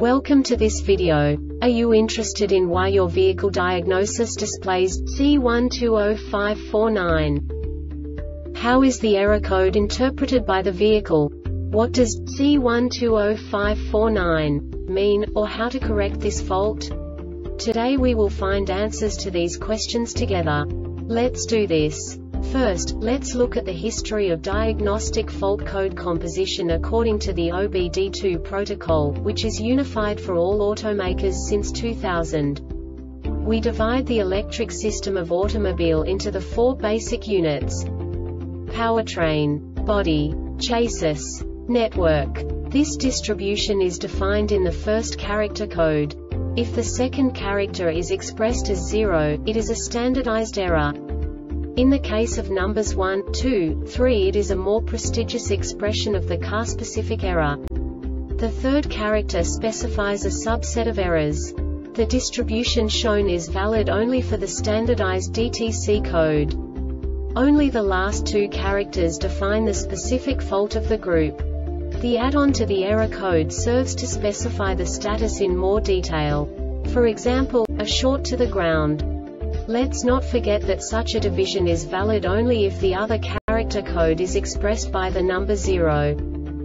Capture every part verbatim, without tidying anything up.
Welcome to this video. Are you interested in why your vehicle diagnosis displays C one two zero five four nine? How is the error code interpreted by the vehicle? What does C one two zero five four nine mean, or how to correct this fault? Today we will find answers to these questions together. Let's do this. First, let's look at the history of diagnostic fault code composition according to the O B D two protocol, which is unified for all automakers since two thousand. We divide the electric system of automobile into the four basic units: powertrain, body, chassis, network. This distribution is defined in the first character code. If the second character is expressed as zero, it is a standardized error. In the case of numbers one, two, three, it is a more prestigious expression of the car-specific error. The third character specifies a subset of errors. The distribution shown is valid only for the standardized D T C code. Only the last two characters define the specific fault of the group. The add-on to the error code serves to specify the status in more detail. For example, a short to the ground. Let's not forget that such a division is valid only if the other character code is expressed by the number zero.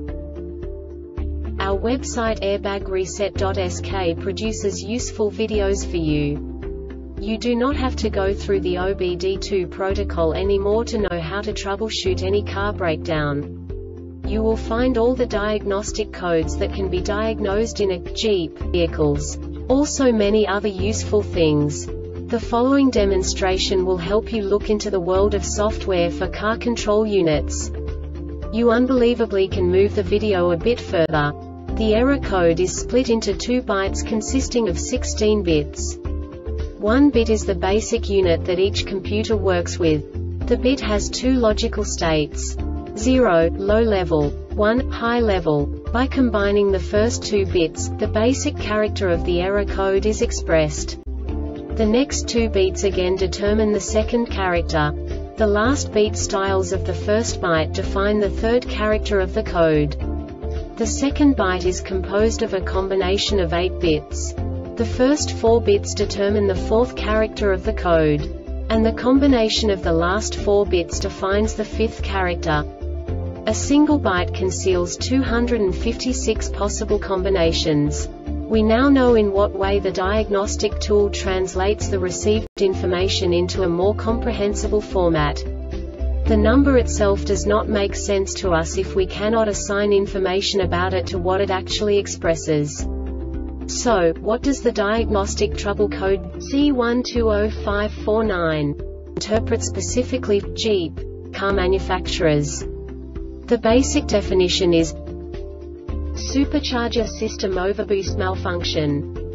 Our website airbag reset dot S K produces useful videos for you. You do not have to go through the O B D two protocol anymore to know how to troubleshoot any car breakdown. You will find all the diagnostic codes that can be diagnosed in a Jeep vehicles. Also many other useful things. The following demonstration will help you look into the world of software for car control units. You unbelievably can move the video a bit further. The error code is split into two bytes consisting of sixteen bits. One bit is the basic unit that each computer works with. The bit has two logical states: zero, low level, one, high level. By combining the first two bits, the basic character of the error code is expressed. The next two beats again determine the second character. The last beat styles of the first byte define the third character of the code. The second byte is composed of a combination of eight bits. The first four bits determine the fourth character of the code. And the combination of the last four bits defines the fifth character. A single byte conceals two hundred fifty-six possible combinations. We now know in what way the diagnostic tool translates the received information into a more comprehensible format. The number itself does not make sense to us if we cannot assign information about it to what it actually expresses. So, what does the diagnostic trouble code C one two zero five four nine interpret specifically for Jeep car manufacturers? The basic definition is supercharger system overboost malfunction.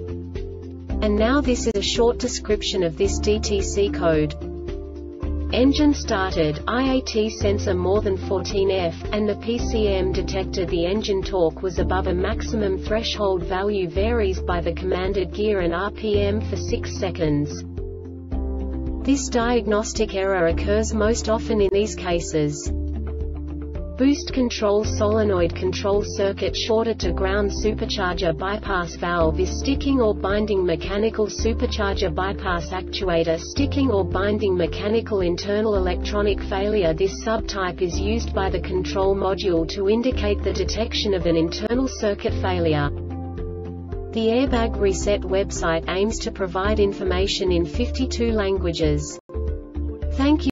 And now this is a short description of this D T C code. Engine started, I A T sensor more than fourteen F, and the P C M detected the engine torque was above a maximum threshold value varies by the commanded gear and R P M for six seconds. This diagnostic error occurs most often in these cases: boost control solenoid control circuit shorted to ground, supercharger bypass valve is sticking or binding, mechanical supercharger bypass actuator sticking or binding, mechanical internal electronic failure. This subtype is used by the control module to indicate the detection of an internal circuit failure. The Airbag Reset website aims to provide information in fifty-two languages. Thank you.